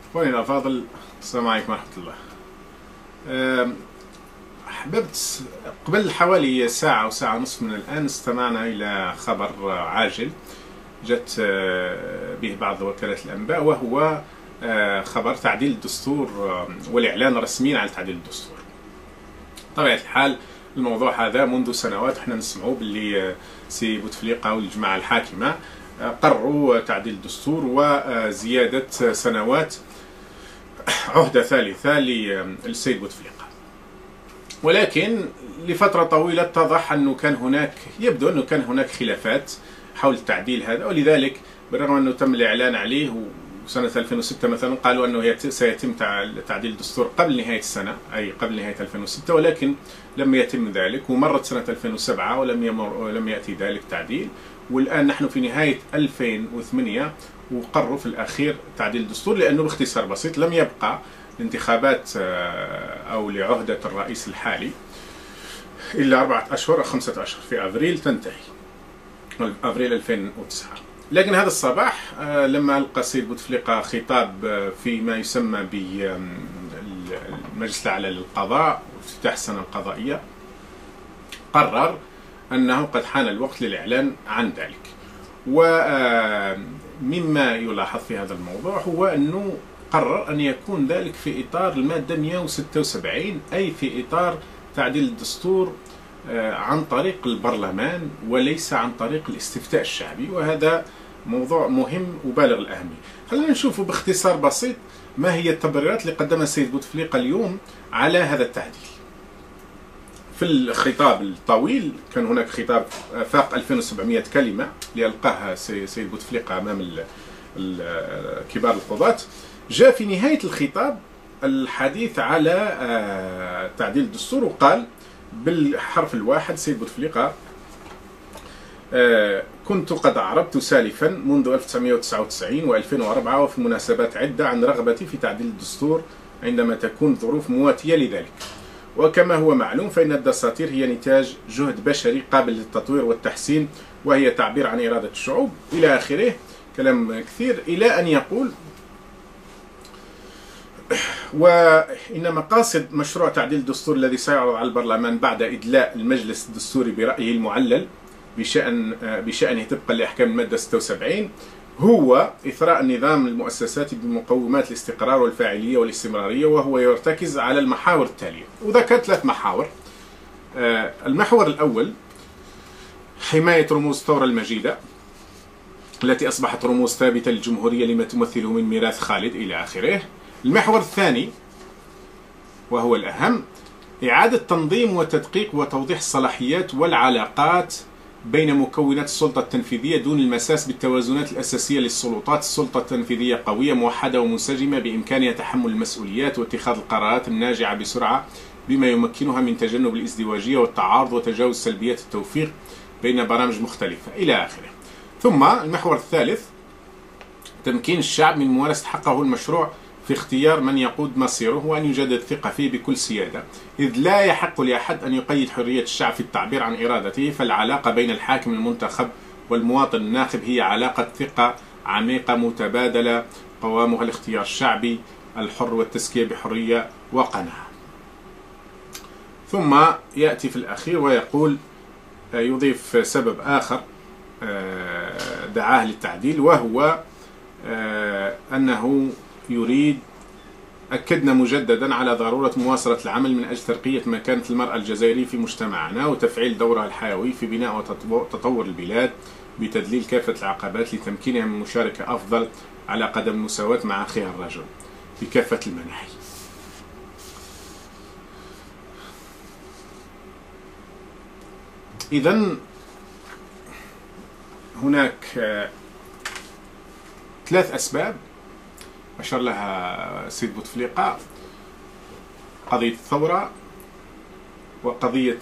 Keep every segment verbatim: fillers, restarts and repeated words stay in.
اخواني الافاضل، السلام عليكم ورحمه الله. احببت قبل حوالي ساعه او ساعه ونصف من الان استمعنا الى خبر عاجل جت به بعض وكالات الانباء، وهو خبر تعديل الدستور والاعلان رسميا على تعديل الدستور. بطبيعه الحال الموضوع هذا منذ سنوات احنا نسمعوا باللي سي بوتفليقه والجماعه الحاكمه قرروا تعديل الدستور وزياده سنوات عهده ثالثه للسيد بوتفليقه، ولكن لفتره طويله اتضح انه كان هناك يبدو انه كان هناك خلافات حول التعديل هذا، ولذلك بالرغم انه تم الاعلان عليه وسنه ألفين وستة مثلا قالوا انه سيتم تعديل الدستور قبل نهايه السنه، اي قبل نهايه ألفين وستة، ولكن لم يتم ذلك، ومرت سنه ألفين وسبعة ولم يمر ولم ياتي ذلك تعديل، والان نحن في نهايه ألفين وثمانية وقرروا في الاخير تعديل الدستور، لانه باختصار بسيط لم يبقى الانتخابات او لعهده الرئيس الحالي الا اربعه اشهر او خمسه اشهر، في ابريل تنتهي، ابريل ألفين وتسعة. لكن هذا الصباح لما ألقى السيد بوتفليقه خطاب في ما يسمى بالمجلس الأعلى للقضاء وافتتاح السنة القضائية، قرر أنه قد حان الوقت للإعلان عن ذلك. ومما يلاحظ في هذا الموضوع هو أنه قرر أن يكون ذلك في إطار المادة مئة وستة وسبعين، أي في إطار تعديل الدستور عن طريق البرلمان وليس عن طريق الاستفتاء الشعبي، وهذا موضوع مهم وبالغ الأهمية. خلينا نشوف باختصار بسيط ما هي التبريرات اللي قدمها السيد بوتفليقه اليوم على هذا التعديل. في الخطاب الطويل كان هناك خطاب فاق ألفين وسبعمئة كلمة اللي ألقاها السيد بوتفليقه أمام كبار القضاة، جاء في نهاية الخطاب الحديث على تعديل الدستور، وقال بالحرف الواحد سيد بوتفليقه: كنت قد أعربت سالفا منذ ألف وتسعمئة وتسعة وتسعين وألفين وأربعة وفي مناسبات عدة عن رغبتي في تعديل الدستور عندما تكون ظروف مواتية لذلك، وكما هو معلوم فإن الدساتير هي نتاج جهد بشري قابل للتطوير والتحسين، وهي تعبير عن إرادة الشعوب، إلى آخره، كلام كثير، إلى أن يقول: وإن مقاصد مشروع تعديل الدستور الذي سيعرض على البرلمان بعد إدلاء المجلس الدستوري برأيه المعلل بشأن بشأنه طبقا لأحكام المادة ستة وسبعين هو إثراء النظام المؤسساتي بمقومات الاستقرار والفاعلية والاستمرارية، وهو يرتكز على المحاور التالية. وذكر ثلاث محاور. المحور الأول حماية رموز الثورة المجيدة التي أصبحت رموز ثابتة للجمهورية لما تمثله من ميراث خالد، إلى آخره. المحور الثاني وهو الأهم: إعادة تنظيم وتدقيق وتوضيح الصلاحيات والعلاقات بين مكونات السلطة التنفيذية دون المساس بالتوازنات الأساسية للسلطات. السلطة التنفيذية قوية موحدة ومنسجمة بإمكانها تحمل المسؤوليات واتخاذ القرارات الناجعة بسرعة بما يمكنها من تجنب الازدواجية والتعارض وتجاوز سلبيات التوفيق بين برامج مختلفة، إلى آخره. ثم المحور الثالث: تمكين الشعب من ممارسة حقه المشروع في اختيار من يقود مصيره، وأن يجدد الثقة فيه بكل سيادة، إذ لا يحق لأحد أن يقيد حرية الشعب في التعبير عن إرادته، فالعلاقة بين الحاكم المنتخب والمواطن الناخب هي علاقة ثقة عميقة متبادلة قوامها الاختيار الشعبي الحر والتزكية بحرية وقناعة. ثم يأتي في الأخير ويقول، يضيف سبب آخر دعاه للتعديل، وهو أنه يريد أكدنا مجددا على ضرورة مواصلة العمل من أجل ترقية مكانة المرأة الجزائرية في مجتمعنا وتفعيل دورها الحيوي في بناء وتطور البلاد بتذليل كافة العقبات لتمكينها من مشاركة أفضل على قدم المساواة مع أخيها الرجل في كافة المناحي. إذن هناك ثلاث أسباب أشار لها السيد بوتفليقه: قضية الثورة، وقضية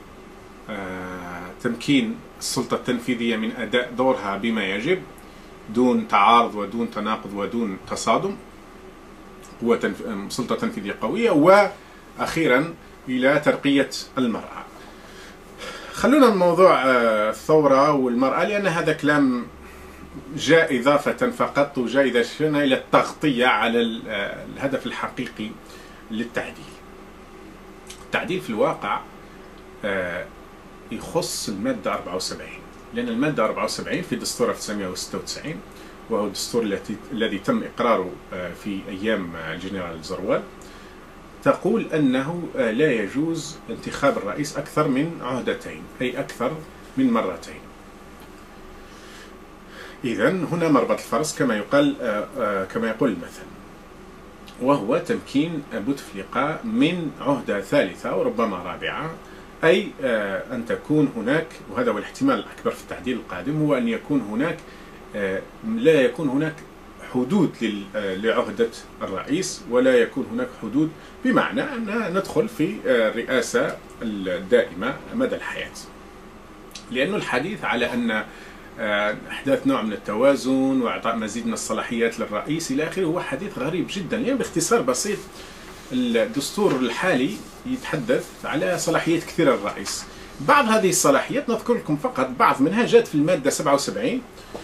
تمكين السلطة التنفيذية من أداء دورها بما يجب دون تعارض ودون تناقض ودون تصادم، قوة سلطة تنفيذية قوية، وأخيرا إلى ترقية المرأة. خلونا من موضوع الثورة والمرأة، لأن هذا كلام جاء إضافة فقط، وجاء إذا شئنا إلى التغطية على الهدف الحقيقي للتعديل. التعديل في الواقع يخص المادة أربعة وسبعين، لأن المادة أربعة وسبعين في دستور ألف وتسعمئة وستة وتسعين، وهو الدستور الذي تم إقراره في أيام الجنرال زروال، تقول أنه لا يجوز انتخاب الرئيس أكثر من عهدتين، أي أكثر من مرتين. إذن هنا مربط الفرس كما يقال كما يقول المثل، وهو تمكين بوتفليقة من عهدة ثالثة وربما رابعة، أي أن تكون هناك، وهذا هو الاحتمال الأكبر في التعديل القادم، هو أن يكون هناك لا يكون هناك حدود لعهدة الرئيس، ولا يكون هناك حدود، بمعنى أن ندخل في الرئاسة الدائمة مدى الحياة. لأن الحديث على أن إحداث نوع من التوازن وإعطاء مزيد من الصلاحيات للرئيس إلى آخره هو حديث غريب جدا. يعني باختصار بسيط، الدستور الحالي يتحدث على صلاحيات كثيرة للرئيس. بعض هذه الصلاحيات نذكر لكم فقط بعض منها جاءت في المادة سبعة وسبعين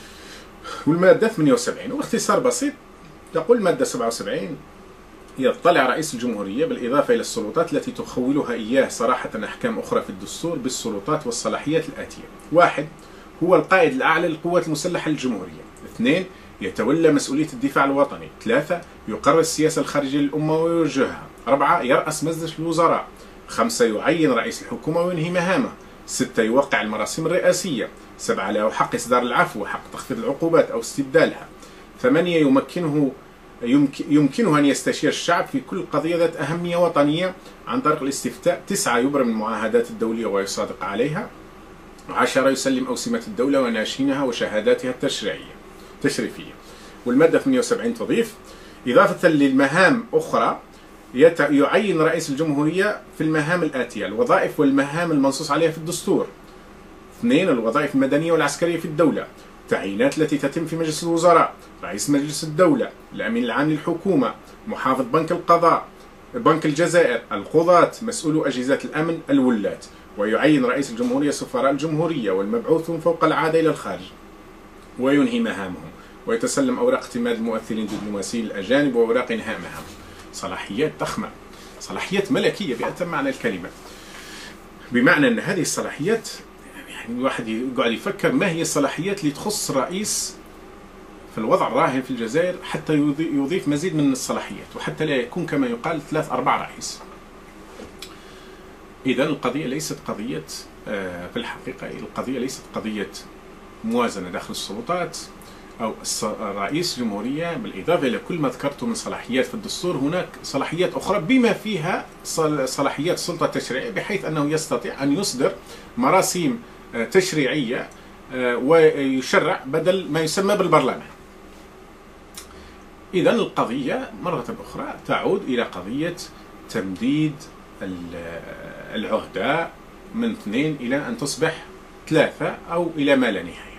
والمادة ثمانية وسبعين. وباختصار بسيط تقول المادة سبعة وسبعين: يطلع رئيس الجمهورية بالإضافة إلى السلطات التي تخولها إياه صراحة أحكام أخرى في الدستور بالسلطات والصلاحيات الآتية: واحد، هو القائد الأعلى للقوات المسلحة للجمهورية. اثنين، يتولى مسؤولية الدفاع الوطني. ثلاثة، يقرر السياسة الخارجية للأمة ويوجهها. أربعة، يرأس مجلس الوزراء. خمسة، يعين رئيس الحكومة وينهي مهامه. ستة، يوقع المراسيم الرئاسية. سبعة، له حق إصدار العفو وحق تخفيض العقوبات أو استبدالها. ثمانية، يمكنه يمكنه أن يستشير الشعب في كل قضية ذات أهمية وطنية عن طريق الاستفتاء. تسعة، يبرم المعاهدات الدولية ويصادق عليها. عشرة، يسلم أوسمة الدولة وناشينها وشهاداتها التشريعية تشريفية. والمادة ثمانية وسبعين تضيف: إضافة للمهام أخرى يعين رئيس الجمهورية في المهام الآتية: الوظائف والمهام المنصوص عليها في الدستور. اثنين، الوظائف المدنية والعسكرية في الدولة. التعيينات التي تتم في مجلس الوزراء، رئيس مجلس الدولة، الأمين العام للحكومة، محافظ بنك القضاء بنك الجزائر، القضاة، مسؤولو أجهزة الأمن، الولاة. ويعين رئيس الجمهورية سفراء الجمهورية والمبعوثون فوق العادة إلى الخارج وينهي مهامهم، ويتسلم أوراق اعتماد الممثلين الدبلوماسيين الأجانب وأوراق إنهاء مهامهم. صلاحيات ضخمة، صلاحيات ملكية بأتم معنى الكلمة، بمعنى أن هذه الصلاحيات يعني الواحد يقعد يفكر ما هي الصلاحيات اللي تخص الرئيس في الوضع الراهن في الجزائر حتى يضيف مزيد من الصلاحيات، وحتى لا يكون كما يقال ثلاث أربع رئيس. إذا القضية ليست قضية في الحقيقة القضية ليست قضية موازنة داخل السلطات أو رئيس جمهورية. بالإضافة إلى كل ما ذكرته من صلاحيات في الدستور، هناك صلاحيات أخرى بما فيها صلاحيات السلطة التشريعية، بحيث أنه يستطيع أن يصدر مراسيم تشريعية ويشرع بدل ما يسمى بالبرلمان. إذا القضية مرة أخرى تعود إلى قضية تمديد العهدة من اثنين إلى أن تصبح ثلاثة أو إلى ما لا نهاية.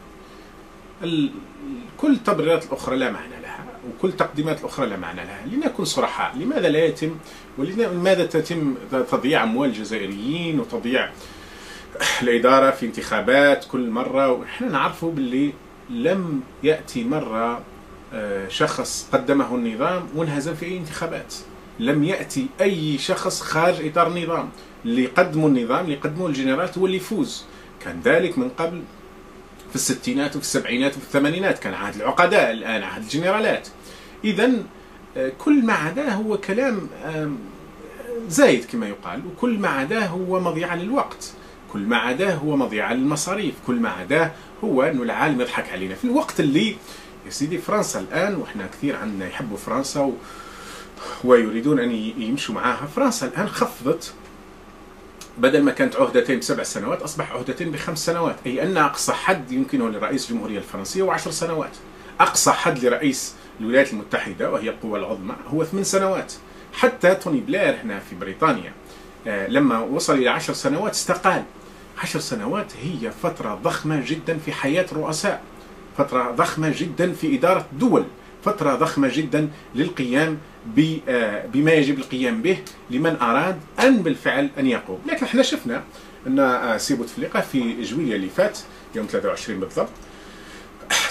كل التبريرات الأخرى لا معنى لها، وكل التقديمات الأخرى لا معنى لها. لنكن صرحاء، لماذا لا يتم ولماذا تتم تضييع أموال الجزائريين وتضييع الإدارة في انتخابات كل مرة؟ ونحن نعرفه باللي لم يأتي مرة شخص قدمه النظام وانهزم في أي انتخابات. لم يأتي أي شخص خارج إطار النظام. اللي قدموا النظام، اللي قدموا الجنرالات هو اللي يفوز. كان ذلك من قبل في الستينات وفي السبعينات وفي الثمانينات، كان عهد العقداء، الآن عهد الجنرالات. إذا كل ما عداه هو كلام زايد كما يقال، وكل ما عداه هو مضيعة للوقت، كل ما عداه هو مضيعة للمصاريف، كل ما عداه هو أنه العالم يضحك علينا في الوقت اللي يا سيدي فرنسا الآن، وإحنا كثير عندنا يحبوا فرنسا و... ويريدون أن يمشوا معها. فرنسا الآن خفضت، بدل ما كانت عهدتين بسبع سنوات أصبح عهدتين بخمس سنوات، أي أن أقصى حد يمكنه لرئيس الجمهورية الفرنسية هو عشر سنوات. أقصى حد لرئيس الولايات المتحدة وهي القوة العظمى هو ثمان سنوات. حتى توني بلير هنا في بريطانيا لما وصل إلى عشر سنوات استقال. عشر سنوات هي فترة ضخمة جدا في حياة الرؤساء، فترة ضخمة جدا في إدارة دول، فترة ضخمة جدا للقيام بما يجب القيام به لمن أراد أن بالفعل أن يقوم. لكن احنا شفنا أن سي بوتفليقة في جويلية اللي فات يوم ثلاثة وعشرين بالضبط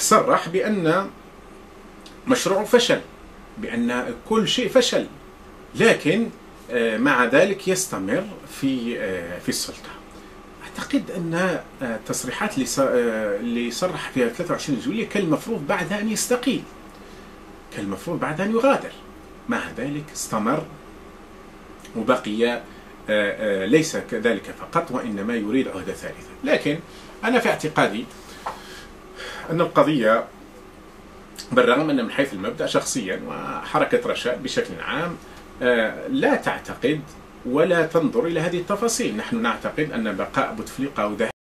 صرح بأن مشروعه فشل، بأن كل شيء فشل، لكن مع ذلك يستمر في في السلطة. أعتقد أن التصريحات اللي صرح فيها ثلاثة وعشرين جويلية كان المفروض بعد أن يستقيل، كان المفروض بعد أن يغادر. مع ذلك استمر وبقي ليس كذلك فقط، وإنما يريد عهدة ثالثة. لكن أنا في اعتقادي أن القضية بالرغم أن من حيث المبدأ شخصيا وحركة رشاد بشكل عام لا تعتقد ولا تنظر إلى هذه التفاصيل. نحن نعتقد أن بقاء بوتفليقة